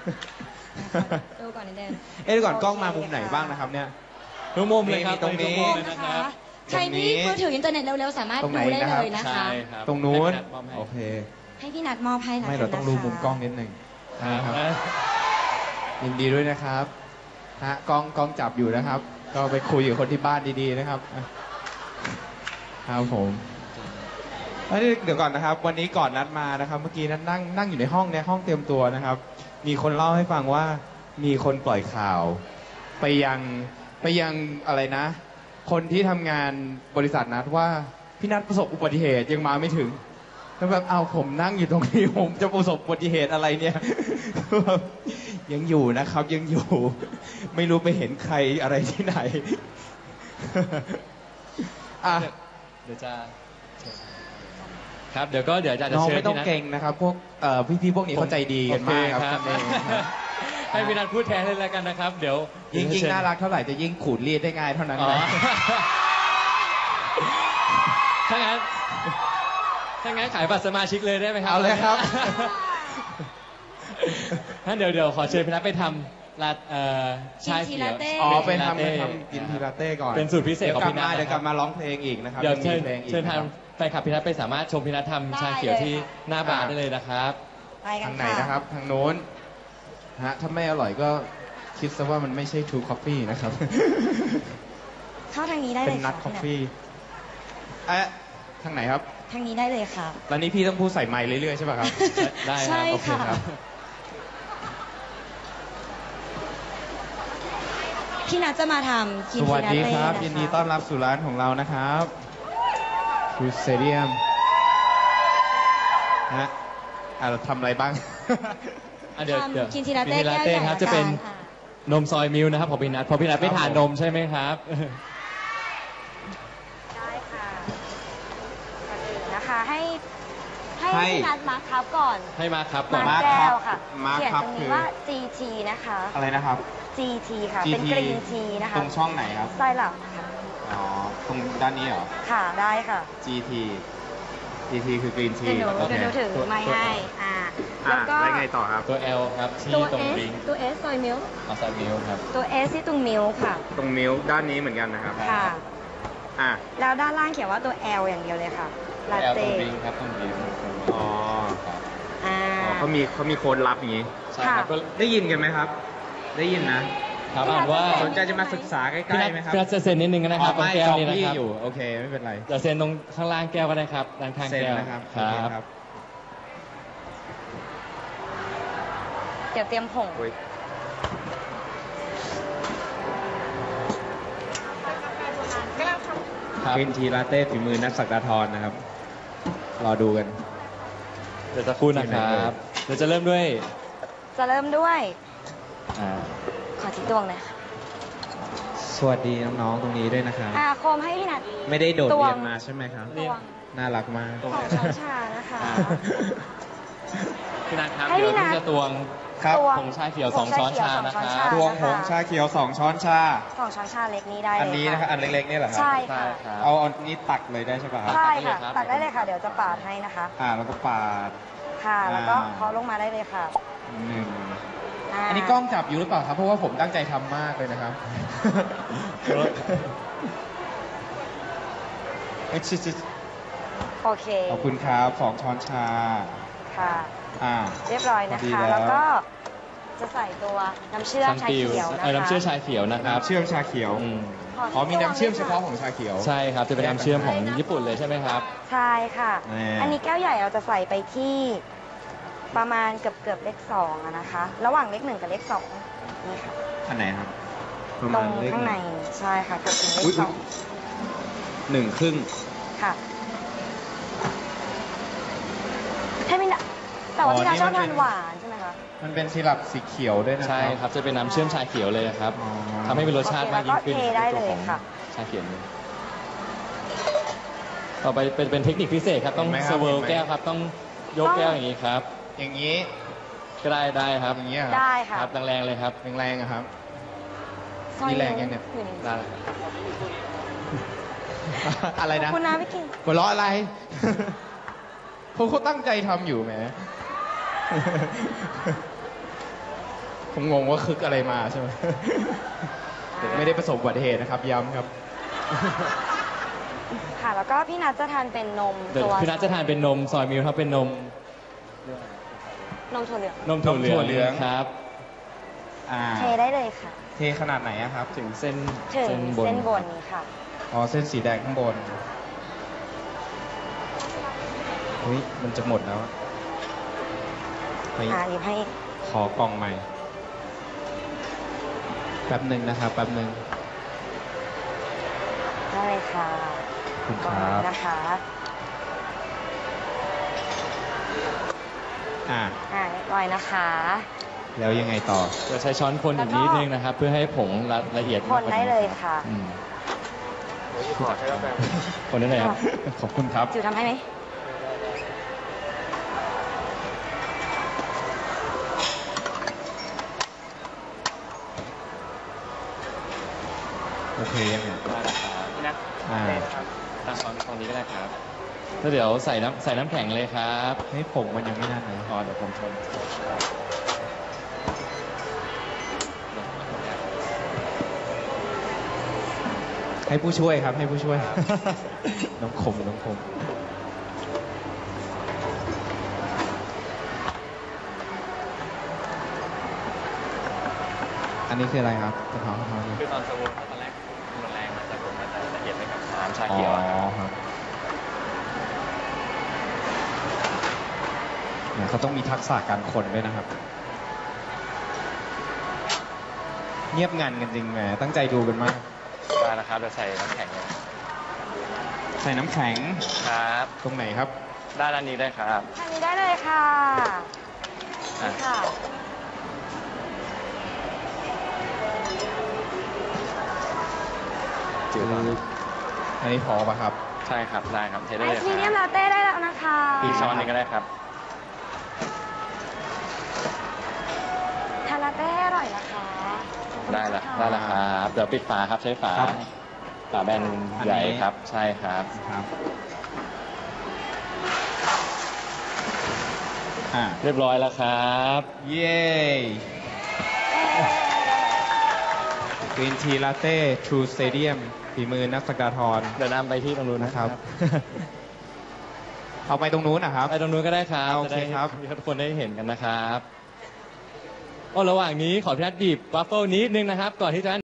ดูก่อนนิดนึงดูก่อนกล้องมามุมไหนบ้างนะครับเนี่ยทุกมุมเลยครับตรงนี้นะคะใครที่มือถืออินเทอร์เน็ตเร็วๆสามารถดูได้เลยนะคะตรงนู้นโอเคให้พี่นัทมอบให้ละกันนะคะไม่เราต้องดูมุมกล้องนิดหนึ่งนะครับยินดีด้วยนะครับกล้องจับอยู่นะครับก็ไปคุยกับคนที่บ้านดีๆนะครับครับผมเดี๋ยวก่อนนะครับวันนี้ก่อนนัดมานะครับเมื่อกี้นัดนั่งอยู่ในห้องห้องเตรียมตัวนะครับมีคนเล่าให้ฟังว่ามีคนปล่อยข่าวไปยังอะไรนะคนที่ทำงานบริษัทนัดว่าพี่นัทประสบอุบัติเหตุยังมาไม่ถึงแล้วแบบเอาผมนั่งอยู่ตรงนี้ผมจะประสบอุบัติเหตุอะไรเนี่ยยังอยู่นะครับยังอยู่ไม่รู้ไปเห็นใครอะไรที่ไหนเดี๋ยวจะครับเดี๋ยวจะน้องเชิญไม่ต้องเก่งนะครับพวกพี่พวกนี้เข้าใจดีกันมากครับให้พี่นัทพูดแทนเลยแล้วกันนะครับเดี๋ยวยิ่งน่ารักเท่าไหร่จะยิ่งขูดรีดได้ง่ายเท่านั้นถ้างั้นขายบัตรสมาชิกเลยได้ไหมครับเอาเลยครับงั้นเดี๋ยวขอเชิญพี่นัทไปทำชาเขียวเป็นทำกินทีลาเต้ก่อนเป็นสูตรพิเศษของพี่นัทเดี๋ยวกลับมาร้องเพลงอีกนะครับเดี๋ยวเชิญทางแฟนคลับพี่นัทไปสามารถชมพี่นัททำชาเขียวที่หน้าบาร์ได้เลยนะครับทางไหนนะครับทางโน้นถ้าไม่อร่อยก็คิดซะว่ามันไม่ใช่ True Coffee นะครับเข้าทางนี้ได้เลยเป็นนัท Coffee ทางไหนครับทางนี้ได้เลยค่ะแล้วนี้พี่ต้องพูดใส่ไมค์เรื่อยๆใช่ป่ะครับได้ใช่ค่ะพี่นัทจะมาทำกินทีลาเต้สวัสดีครับยินดีต้อนรับสู่ร้านของเรานะครับฟูสเตเดียมเราทำอะไรบ้างเดี๋ยวกินทีลาเต้แก้วใหญ่ครับจะเป็นนมซอยมิลนะครับของพี่นัทพอพี่นัทไม่ทานนมใช่ไหมครับได้ค่ะนะคะให้พี่นัทมาครับก่อนให้มาครับก่อนมาแก้วค่ะเขียนตรงนี้ว่า GT นะคะอะไรนะครับ GT ค่ะเป็นกรีนทีนะคะตรงช่องไหนครับไส้หลับค่ะตรงด้านนี้เหรอค่ะได้ค่ะ GT คือกรีนทีเดี๋ยวหนูถือไม้ให้แล้วก็ไงต่อครับตัว L ครับที่ตรงริงตัว S ซอยมิลซอยมิลครับตัว S ที่ตรงมิลค่ะตรงมิลด้านนี้เหมือนกันนะครับค่ะแล้วด้านล่างเขียนว่าตัว L อย่างเดียวเลยค่ะลาเต้ตรงริงครับตรงริงเขามีโค้ดลับอย่างนี้ใช่ครับได้ยินกันไหมครับได้ยินนะอ่านว่าสนใจจะมาศึกษาใกล้ๆไหมครับพี่นัทจะเซ็นนิดนึงนะครับตรงแก้วนี้นะครับอยู่โอเคไม่เป็นไรจะเซ็นตรงข้างล่างแก้วก็ได้ครับด้านข้างแก้วนะครับครับเดี๋ยวเตรียมผงกรีนทีลาเต้ฝีมือนัทศักดาธรนะครับรอดูกันเดี๋ยวจะพูดนะครับเดี๋ยวจะเริ่มด้วยขอที่ตวงเลยค่ะสวัสดีน้องๆตรงนี้ด้วยนะครับโคมให้พี่นัทไม่ได้โดดเรียนมาใช่ไหมครับน่ารักมากของชานะคะพี่นัทครับเดี๋ยวจะตวงผงชาเขียว2ช้อนชานะครับตวงผงชาเขียว2ช้อนชา 2ช้อนชาเล็กนี้ได้เลยอันนี้นะครับอันเล็กๆนี่เหรอครับใช่ค่ะเอาอันนี้ตักเลยได้ใช่ป่ะครับใช่ค่ะตักได้เลยค่ะเดี๋ยวจะปาดให้นะคะแล้วก็ปาดค่ะแล้วก็เคาะลงมาได้เลยค่ะอันนี้กล้องจับอยู่หรือเปล่าครับเพราะว่าผมตั้งใจทำมากเลยนะครับโอเคขอบคุณครับ2ช้อนชาค่ะเรียบร้อยนะคะแล้วก็จะใส่ตัวน้ำเชื่อมชาเขียวนะคะน้ำเชื่อมชาเขียวนะครับน้ำเชื่อมชาเขียวมีน้ำเชื่อมเฉพาะของชาเขียวใช่ครับจะเป็นน้ำเชื่อมของญี่ปุ่นเลยใช่ไหมครับใช่ค่ะอันนี้แก้วใหญ่เราจะใส่ไปที่ประมาณเกือบเลข2นะคะระหว่างเลข1กับเลข2นี่ค่ะอันไหนครับตรงข้างในใช่ค่ะเกือบถึงเลข2 1 ครึ่งค่ะให้มินแต่ว่าที่เราชอบทานหวานใช่ไหมคะมันเป็นซีรัปสีเขียวด้วยนะใช่ครับจะเป็นน้ำเชื่อมชาเขียวเลยครับทำให้มีรสชาติมากยิ่งขึ้นเทได้เลยค่ะชาเขียวต่อไปเป็นเทคนิคพิเศษครับต้องเสวิร์แก้วครับต้องยกแก้วอย่างนี้ครับอย่างนี้ก็ได้ครับอย่างนี้ได้ค่ะครับแรงๆเลยครับแรงๆครับนี่แรงยังเนี่ยได้อะไรนะคุณน้าไม่กินหัวเราะอะไรเขาตั้งใจทำอยู่แหมคงงงว่าคึกอะไรมาใช่ไหม ไม่ได้ประสบอุบัติเหตุนะครับย้ำครับค่ะ แล้วก็พี่นัทจะทานเป็นนมเดี๋ยวตัวพี่นัทจะทานเป็นนมซอยมิลครับเป็นนมนมถั่วเหลืองนมถั่วนมถั่วเหเหลืลืออง งครับเทได้เลยค่ะเทขนาดไหนอะครับถึงเส้นถึงเส้นบนนี้ค่ะอ๋อเส้นสีแดงข้างบนเฮ้ยมันจะหมดแล้วเฮ้ยหยิบให้ขอกล่องใหม่แป๊บหนึ่งนะครับแป๊บหนึ่งได้เลยค่ะขอบคุณคก่อนรับนะคะอ่าเรียบร้อยนะคะแล้วยังไงต่อจะใช้ช้อนคนอีกนิดนึงนะครับ เพื่อให้ผงละเอียดคนได้เลยค่ะอืมคนได้เลยครับ ขอบคุณครับจิวทำให้ไหมโอเคยังไงได้แล้วครับพี่นัทอ่าตั้งช้อนตรงนี้ก็ได้ครับแล้วเดี๋ยวใส่น้ำแข็งเลยครับให้ผงมันยังไม่นั่นเลยอ๋อเดี๋ยวผมชนให้ผู้ช่วยครับ ให้ผู้ช่วย น้องคมน้องคม อันนี้คืออะไรครับกระเพราเนี่ยคือตอนสวูตอนแรกมันแรงมาแต่ผมมันจะละเอียดไปกับน้ำชาอ๋เขียวอครับเนี่ยเขาต้องมีทักษะการคนด้วยนะครับ เงียบงันกันจริงแหมตั้งใจดูกันมากได้แล้วครับเดี๋ยวใส่น้ำแข็งเลยใส่น้ำแข็งครับตรงไหนครับด้านนี้ได้ครับทานนี้ได้เลยค่ะอ่ะนี่ค่ะจืดแล้วอันนี้พอปะครับใช่ครับได้ครับเทได้ไอเลยซ์พรีเมียมครัลาเต้ได้แล้วนะคะอีกช้อนหนึงก็ได้ครับทานลาเต้อร่อยนะคะได้แล้วครับเดี๋ยวปิดฝาครับใช้ฝาครับฝาแบนใหญ่ครับ ใช่ครับครับ อ่าเรียบร้อยแล้วครับเย้กรีนทีลาเต้ทรูสเตเดียมฝีมือนักสกาทรเดี๋ยวนำไปที่ตรงนู้นนะนะคครัรับ บเอาไปตรงนู้นนะครับไปตรงนู้นก็ได้ครับโอเคครับจะได้ทุกคนได้เห็นกันนะครับโอ้ระหว่างนี้ขอพี่นัทบีบวัฟเฟิลนิดนึงนะครับ ก่อนที่จะ